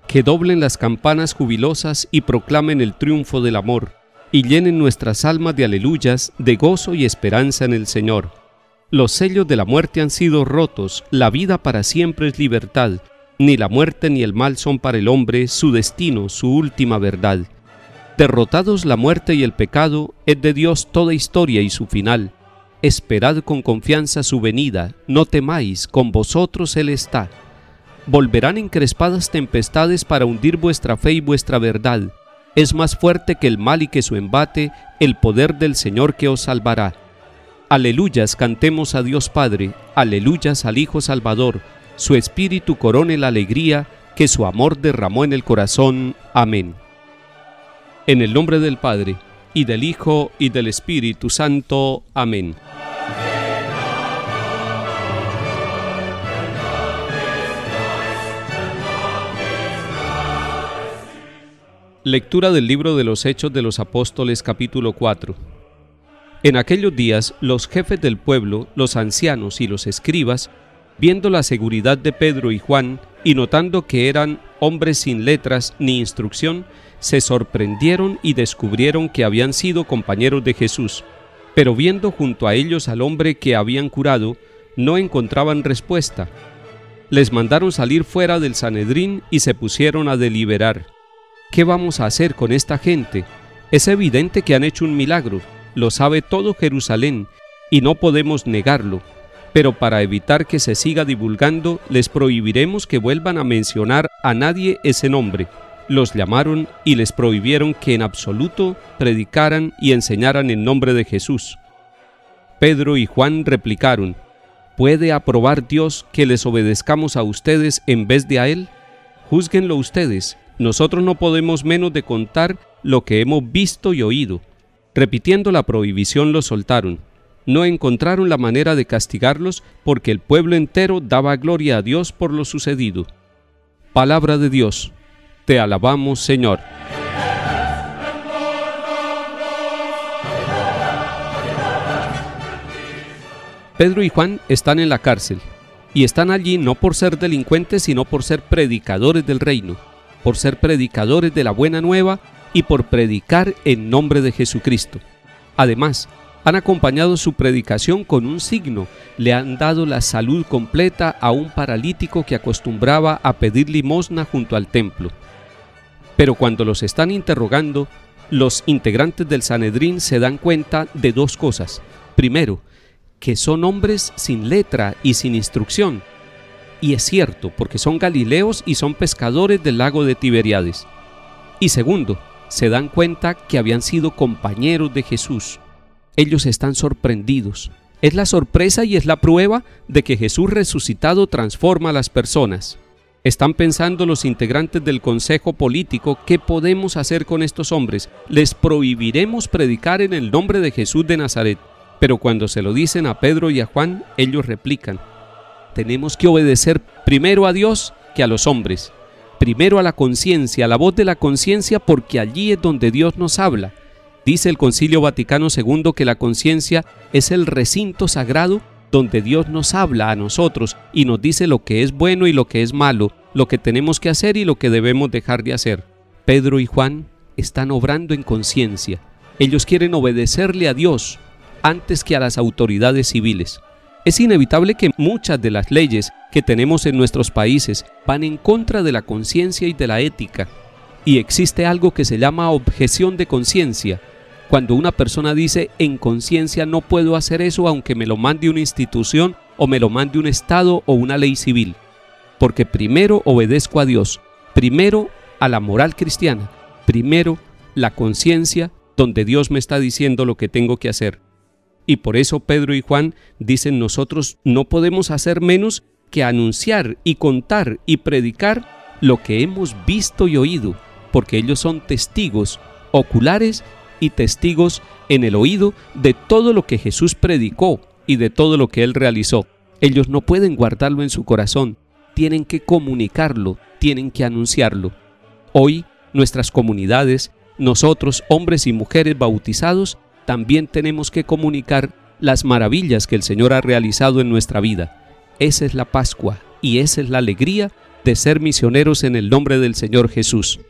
Que doblen las campanas jubilosas y proclamen el triunfo del amor, y llenen nuestras almas de aleluyas, de gozo y esperanza en el Señor. Los sellos de la muerte han sido rotos, la vida para siempre es libertad. Ni la muerte ni el mal son para el hombre su destino, su última verdad. Derrotados la muerte y el pecado, es de Dios toda historia y su final. Esperad con confianza su venida, no temáis, con vosotros Él está. Volverán encrespadas tempestades para hundir vuestra fe y vuestra verdad. Es más fuerte que el mal y que su embate, el poder del Señor que os salvará. Aleluyas cantemos a Dios Padre, aleluyas al Hijo Salvador, su Espíritu corone la alegría que su amor derramó en el corazón. Amén. En el nombre del Padre, y del Hijo, y del Espíritu Santo. Amén. Lectura del libro de los Hechos de los Apóstoles, capítulo 4. En aquellos días, los jefes del pueblo, los ancianos y los escribas, viendo la seguridad de Pedro y Juan, y notando que eran hombres sin letras ni instrucción, se sorprendieron y descubrieron que habían sido compañeros de Jesús. Pero viendo junto a ellos al hombre que habían curado, no encontraban respuesta. Les mandaron salir fuera del Sanedrín y se pusieron a deliberar. ¿Qué vamos a hacer con esta gente? Es evidente que han hecho un milagro, lo sabe todo Jerusalén, y no podemos negarlo. Pero para evitar que se siga divulgando, les prohibiremos que vuelvan a mencionar a nadie ese nombre. Los llamaron y les prohibieron que en absoluto predicaran y enseñaran en nombre de Jesús. Pedro y Juan replicaron: ¿puede aprobar Dios que les obedezcamos a ustedes en vez de a Él? Júzguenlo ustedes. Nosotros no podemos menos de contar lo que hemos visto y oído. Repitiendo la prohibición, los soltaron. No encontraron la manera de castigarlos porque el pueblo entero daba gloria a Dios por lo sucedido. Palabra de Dios. Te alabamos, Señor. Pedro y Juan están en la cárcel, y están allí no por ser delincuentes, sino por ser predicadores del reino, por ser predicadores de la buena nueva y por predicar en nombre de Jesucristo. Además, han acompañado su predicación con un signo, le han dado la salud completa a un paralítico que acostumbraba a pedir limosna junto al templo. Pero cuando los están interrogando, los integrantes del Sanedrín se dan cuenta de dos cosas. Primero, que son hombres sin letra y sin instrucción. Y es cierto, porque son galileos y son pescadores del lago de Tiberíades. Y segundo, se dan cuenta que habían sido compañeros de Jesús. Ellos están sorprendidos. Es la sorpresa y es la prueba de que Jesús resucitado transforma a las personas. Están pensando los integrantes del consejo político: ¿qué podemos hacer con estos hombres? Les prohibiremos predicar en el nombre de Jesús de Nazaret. Pero cuando se lo dicen a Pedro y a Juan, ellos replican: tenemos que obedecer primero a Dios que a los hombres. Primero a la conciencia, a la voz de la conciencia, porque allí es donde Dios nos habla. Dice el Concilio Vaticano II que la conciencia es el recinto sagrado donde Dios nos habla a nosotros y nos dice lo que es bueno y lo que es malo, lo que tenemos que hacer y lo que debemos dejar de hacer. Pedro y Juan están obrando en conciencia. Ellos quieren obedecerle a Dios antes que a las autoridades civiles. Es inevitable que muchas de las leyes que tenemos en nuestros países van en contra de la conciencia y de la ética. Y existe algo que se llama objeción de conciencia. Cuando una persona dice: en conciencia no puedo hacer eso aunque me lo mande una institución o me lo mande un Estado o una ley civil. Porque primero obedezco a Dios, primero a la moral cristiana, primero la conciencia donde Dios me está diciendo lo que tengo que hacer. Y por eso Pedro y Juan dicen: nosotros no podemos hacer menos que anunciar y contar y predicar lo que hemos visto y oído, porque ellos son testigos oculares y testigos en el oído de todo lo que Jesús predicó y de todo lo que Él realizó. Ellos no pueden guardarlo en su corazón, tienen que comunicarlo, tienen que anunciarlo. Hoy, nuestras comunidades, nosotros, hombres y mujeres bautizados, también tenemos que comunicar las maravillas que el Señor ha realizado en nuestra vida. Esa es la Pascua y esa es la alegría de ser misioneros en el nombre del Señor Jesús.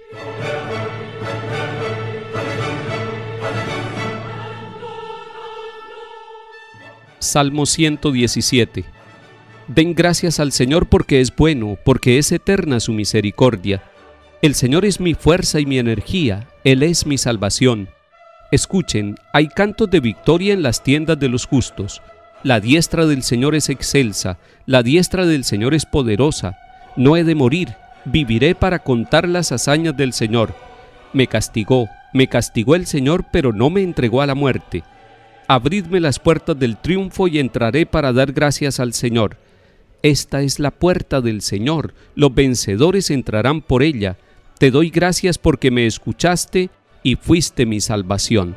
Salmo 117. Den gracias al Señor porque es bueno, porque es eterna su misericordia. El Señor es mi fuerza y mi energía, Él es mi salvación. Escuchen, hay cantos de victoria en las tiendas de los justos. La diestra del Señor es excelsa, la diestra del Señor es poderosa. No he de morir, viviré para contar las hazañas del Señor. Me castigó el Señor, pero no me entregó a la muerte. Abridme las puertas del triunfo y entraré para dar gracias al Señor. Esta es la puerta del Señor, los vencedores entrarán por ella. Te doy gracias porque me escuchaste y fuiste mi salvación.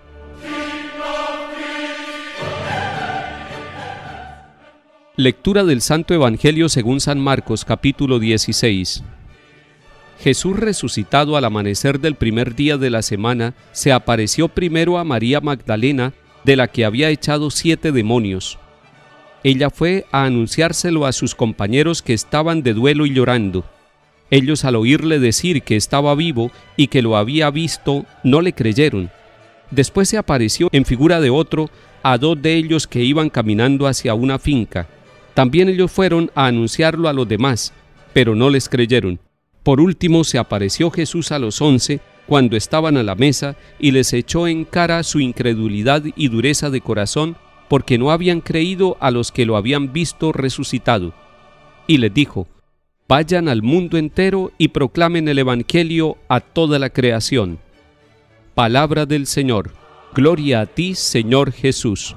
Lectura del Santo Evangelio según San Marcos, capítulo 16. Jesús, resucitado al amanecer del primer día de la semana, se apareció primero a María Magdalena, de la que había echado 7 demonios. Ella fue a anunciárselo a sus compañeros que estaban de duelo y llorando. Ellos, al oírle decir que estaba vivo y que lo había visto, no le creyeron. Después se apareció en figura de otro a 2 de ellos que iban caminando hacia una finca. También ellos fueron a anunciarlo a los demás, pero no les creyeron. Por último se apareció Jesús a los 11 cuando estaban a la mesa y les echó en cara su incredulidad y dureza de corazón, porque no habían creído a los que lo habían visto resucitado. Y les dijo: vayan al mundo entero y proclamen el Evangelio a toda la creación. Palabra del Señor. Gloria a ti, Señor Jesús.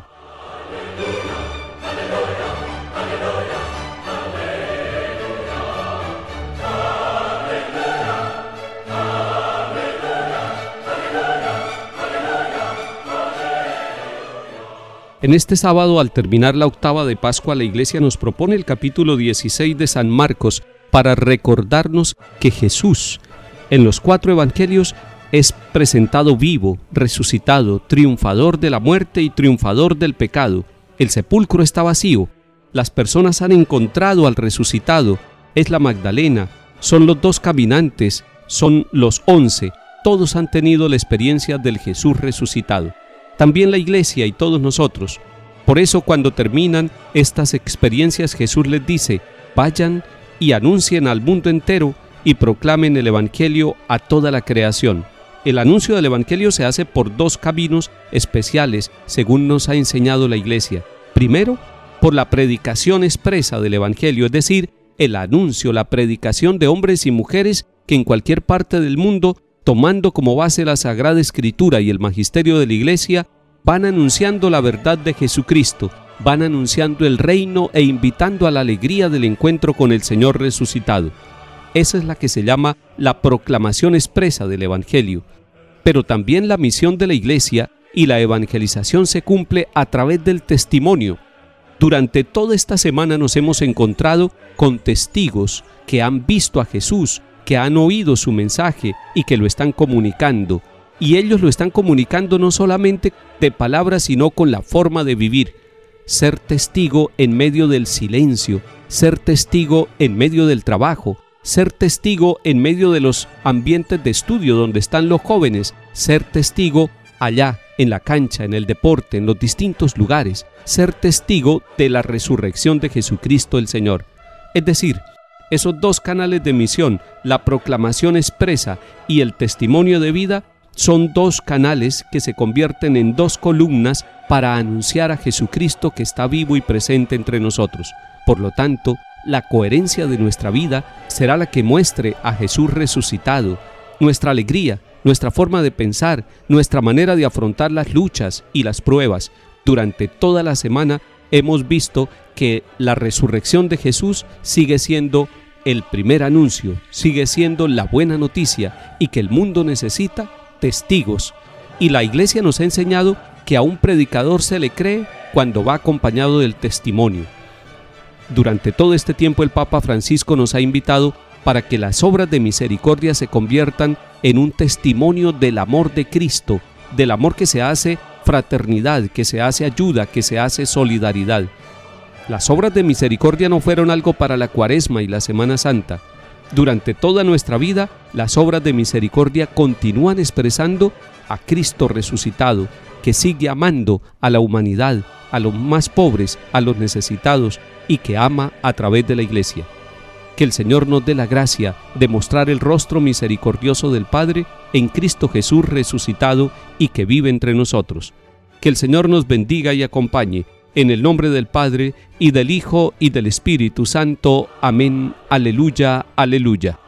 En este sábado, al terminar la octava de Pascua, la Iglesia nos propone el capítulo 16 de San Marcos para recordarnos que Jesús, en los 4 evangelios, es presentado vivo, resucitado, triunfador de la muerte y triunfador del pecado. El sepulcro está vacío, las personas han encontrado al resucitado, es la Magdalena, son los 2 caminantes, son los 11, todos han tenido la experiencia del Jesús resucitado. También la Iglesia y todos nosotros. Por eso, cuando terminan estas experiencias, Jesús les dice: vayan y anuncien al mundo entero y proclamen el Evangelio a toda la creación. El anuncio del Evangelio se hace por 2 caminos especiales, según nos ha enseñado la Iglesia. Primero, por la predicación expresa del Evangelio, es decir, el anuncio, la predicación de hombres y mujeres que en cualquier parte del mundo, tomando como base la Sagrada Escritura y el magisterio de la Iglesia, van anunciando la verdad de Jesucristo, van anunciando el reino e invitando a la alegría del encuentro con el Señor resucitado. Esa es la que se llama la proclamación expresa del Evangelio. Pero también la misión de la Iglesia y la evangelización se cumple a través del testimonio. Durante toda esta semana nos hemos encontrado con testigos que han visto a Jesús, que han oído su mensaje y que lo están comunicando. Y ellos lo están comunicando no solamente de palabras, sino con la forma de vivir. Ser testigo en medio del silencio, ser testigo en medio del trabajo, ser testigo en medio de los ambientes de estudio donde están los jóvenes, ser testigo allá en la cancha, en el deporte, en los distintos lugares, ser testigo de la resurrección de Jesucristo el Señor. Es decir, esos 2 canales de misión, la proclamación expresa y el testimonio de vida, son 2 canales que se convierten en 2 columnas para anunciar a Jesucristo que está vivo y presente entre nosotros. Por lo tanto, la coherencia de nuestra vida será la que muestre a Jesús resucitado, nuestra alegría, nuestra forma de pensar, nuestra manera de afrontar las luchas y las pruebas. Durante toda la semana hemos visto que la resurrección de Jesús sigue siendo el primer anuncio, sigue siendo la buena noticia y que el mundo necesita testigos. Y la Iglesia nos ha enseñado que a un predicador se le cree cuando va acompañado del testimonio. Durante todo este tiempo el Papa Francisco nos ha invitado para que las obras de misericordia se conviertan en un testimonio del amor de Cristo, del amor que se hace fraternidad, que se hace ayuda, que se hace solidaridad. Las obras de misericordia no fueron algo para la Cuaresma y la Semana Santa. Durante toda nuestra vida, las obras de misericordia continúan expresando a Cristo resucitado, que sigue amando a la humanidad, a los más pobres, a los necesitados, y que ama a través de la Iglesia. Que el Señor nos dé la gracia de mostrar el rostro misericordioso del Padre en Cristo Jesús resucitado y que vive entre nosotros. Que el Señor nos bendiga y acompañe, en el nombre del Padre, y del Hijo, y del Espíritu Santo. Amén. Aleluya, aleluya.